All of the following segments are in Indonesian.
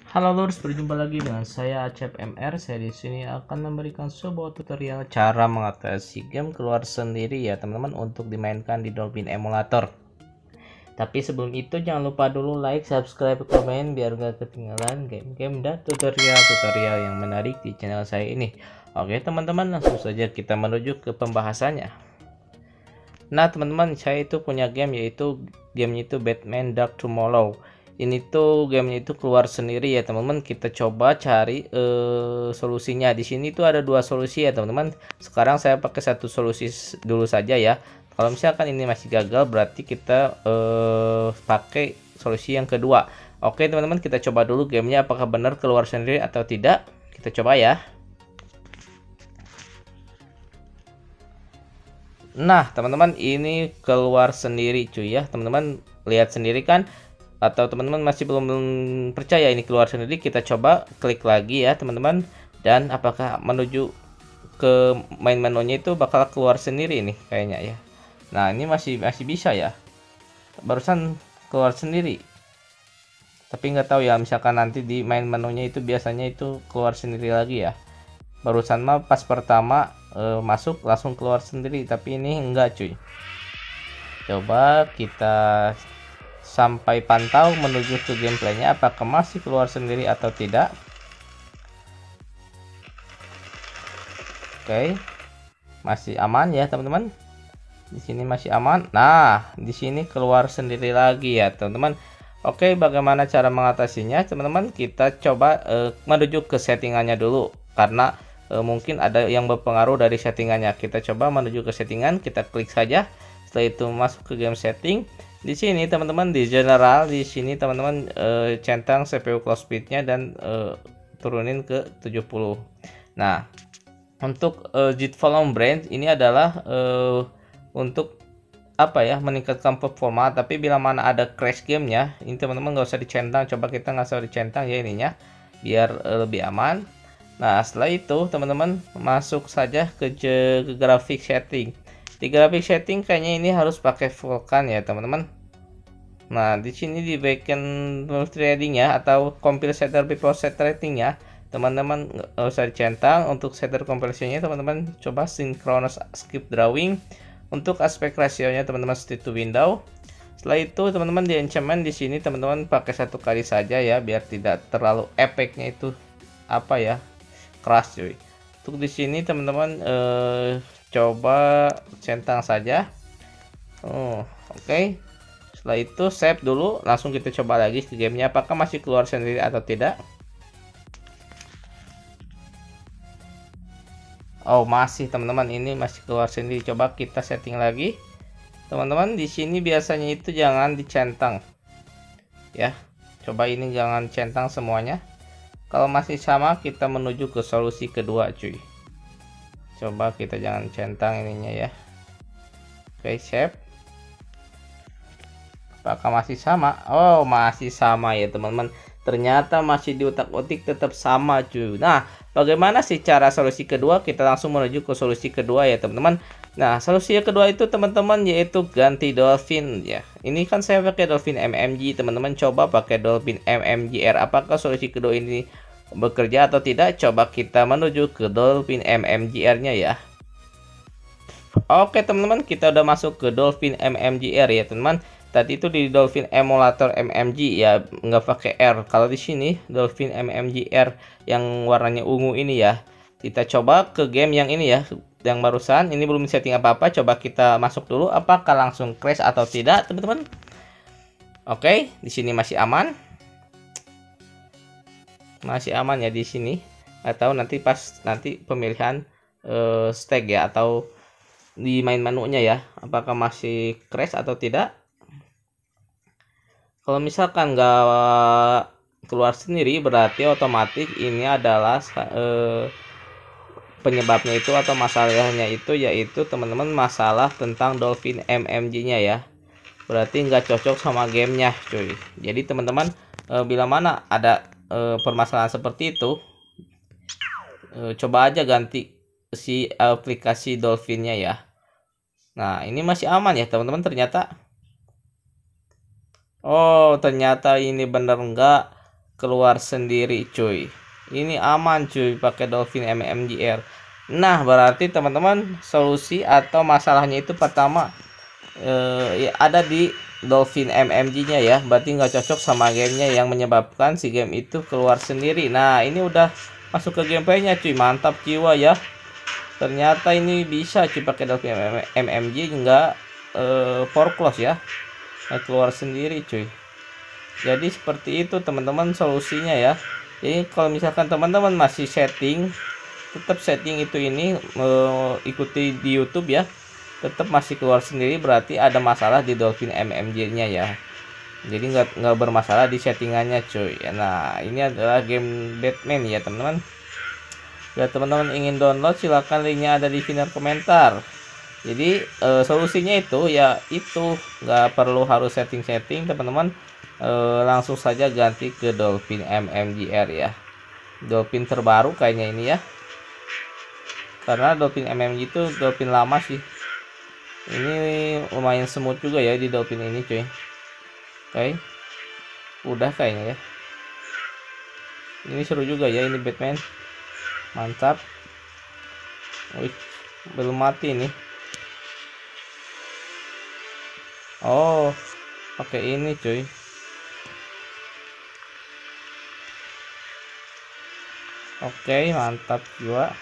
Halo Lurs, berjumpa lagi dengan saya Acep MR. Saya di sini akan memberikan sebuah tutorial cara mengatasi game keluar sendiri ya teman-teman untuk dimainkan di Dolphin Emulator. Tapi sebelum itu jangan lupa dulu like, subscribe, komen biar gak ketinggalan game-game dan tutorial-tutorial yang menarik di channel saya ini. Oke teman-teman, langsung saja kita menuju ke pembahasannya. Nah teman-teman, saya itu punya game yaitu gamenya itu Batman Dark Tomorrow. Ini tuh gamenya itu keluar sendiri ya teman-teman. Kita coba cari solusinya. Di sini tuh ada dua solusi ya teman-teman. Sekarang saya pakai satu solusi dulu saja ya. Kalau misalkan ini masih gagal berarti kita pakai solusi yang kedua. Oke teman-teman, kita coba dulu gamenya apakah benar keluar sendiri atau tidak. Kita coba ya. Nah teman-teman, ini keluar sendiri cuy ya. Teman-teman lihat sendiri kan, atau teman-teman masih belum percaya ini keluar sendiri, kita coba klik lagi ya teman-teman, dan apakah menuju ke main menunya itu bakal keluar sendiri nih kayaknya ya. Nah ini masih bisa ya, barusan keluar sendiri, tapi nggak tahu ya misalkan nanti di main menunya itu biasanya itu keluar sendiri lagi ya. Barusan mah pas pertama masuk langsung keluar sendiri, tapi ini enggak cuy. Coba kita sampai pantau menuju ke gameplaynya apakah masih keluar sendiri atau tidak. Oke, masih aman ya teman-teman. Di sini masih aman. Nah di sini keluar sendiri lagi ya teman-teman. Oke, bagaimana cara mengatasinya teman-teman? Kita coba menuju ke settingannya dulu, karena mungkin ada yang berpengaruh dari settingannya. Kita coba menuju ke settingan, kita klik saja. Setelah itu masuk ke game setting. Di sini teman-teman di general, di sini teman-teman centang CPU clock speednya dan turunin ke 70. Nah untuk JIT volume range ini adalah untuk apa ya, meningkatkan performa. Tapi bila mana ada crash gamenya, ini teman-teman nggak usah dicentang. Coba kita nggak usah dicentang ya ininya, biar lebih aman. Nah setelah itu teman-teman masuk saja ke graphic setting. Di graphic setting kayaknya ini harus pakai Vulkan ya teman-teman. Nah di sini di backend multithreading ya, atau compile shader before setting ya teman-teman, nggak usah dicentang. Untuk shader compilasinya teman-teman coba synchronous skip drawing. Untuk aspek rasionya teman-teman stick to window. Setelah itu teman-teman di enchantment di sini teman-teman pakai satu kali saja ya, biar tidak terlalu efeknya itu apa ya, keras cuy. Untuk di sini teman-teman coba centang saja. Oke. Setelah itu save dulu, langsung kita coba lagi ke gamenya apakah masih keluar sendiri atau tidak. Oh masih teman-teman, ini masih keluar sendiri. Coba kita setting lagi teman-teman. Di sini biasanya itu jangan dicentang ya. Coba ini jangan centang semuanya. Kalau masih sama kita menuju ke solusi kedua cuy. Coba kita jangan centang ininya ya. Oke, save. Apakah masih sama? Oh masih sama ya teman-teman. Ternyata masih diutak-utik tetap sama cuy. Nah bagaimana sih cara solusi kedua? Kita langsung menuju ke solusi kedua ya teman-teman. Nah solusi yang kedua itu teman-teman yaitu ganti Dolphin ya. Ini kan saya pakai Dolphin MMG, teman-teman coba pakai Dolphin MMGR. Apakah solusi kedua ini bekerja atau tidak? Coba kita menuju ke Dolphin MMGR-nya ya. Oke teman-teman, kita udah masuk ke Dolphin MMGR ya teman-teman. Tadi itu di Dolphin Emulator MMG ya, nggak pakai R. Kalau di sini Dolphin MMGR yang warnanya ungu ini ya. Kita coba ke game yang ini ya, yang barusan. Ini belum setting apa-apa. Coba kita masuk dulu, apakah langsung crash atau tidak teman-teman. Oke, di sini masih aman. Masih aman ya di sini. Atau nanti pas nanti pemilihan stack ya, atau di main menunya ya, apakah masih crash atau tidak. Kalau misalkan nggak keluar sendiri berarti otomatis ini adalah penyebabnya itu atau masalahnya itu yaitu teman-teman masalah tentang Dolphin MMG nya ya. Berarti nggak cocok sama gamenya cuy. Jadi teman-teman bila mana ada permasalahan seperti itu, coba aja ganti si aplikasi Dolphinnya ya. Nah ini masih aman ya teman-teman ternyata. Oh ternyata ini bener enggak keluar sendiri cuy. Ini aman cuy pakai Dolphin MMGR. Nah berarti teman-teman solusi atau masalahnya itu pertama ya, ada di Dolphin MMG-nya ya, berarti nggak cocok sama gamenya yang menyebabkan si game itu keluar sendiri. Nah ini udah masuk ke gameplaynya cuy, mantap jiwa ya. Ternyata ini bisa cuy pakai Dolphin MMG nggak for close ya, nggak keluar sendiri cuy. Jadi seperti itu teman-teman solusinya ya. Jadi kalau misalkan teman-teman masih setting, tetap setting itu ini ikuti di YouTube ya, tetap masih keluar sendiri, berarti ada masalah di Dolphin MMG-nya ya. Jadi nggak bermasalah di settingannya cuy. Nah ini adalah game Batman ya teman-teman. Bila teman-teman ingin download silahkan, linknya ada di pinned komentar. Jadi solusinya itu ya itu, nggak perlu harus setting-setting teman-teman. Langsung saja ganti ke Dolphin MMGR ya. Dolphin terbaru kayaknya ini ya, karena Dolphin MMG itu Dolphin lama sih. Ini lumayan smooth juga ya di Dolphin ini cuy. Oke, udah kayaknya ya. Ini seru juga ya, ini Batman mantap. Wih, belum mati nih. Oh pakai ini cuy. Oke mantap juga.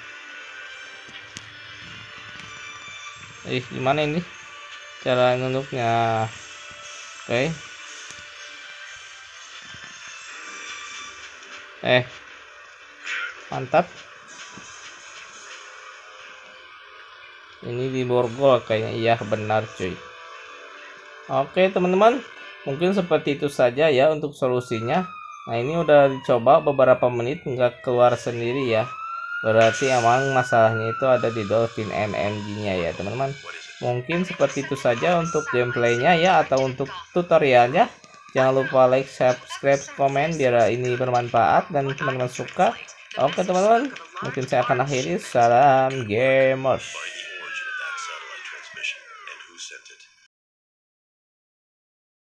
Gimana ini cara nunduknya? Oke. Mantap. Ini di borgol kayaknya, iya benar cuy. Oke teman-teman, mungkin seperti itu saja ya untuk solusinya. Nah ini udah dicoba beberapa menit nggak keluar sendiri ya, berarti emang masalahnya itu ada di Dolphin MMG nya ya teman-teman. Mungkin seperti itu saja untuk gameplaynya ya, atau untuk tutorialnya. Jangan lupa like, subscribe, komen biar ini bermanfaat dan teman-teman suka. Oke teman-teman, mungkin saya akan akhiri. Salam gamers.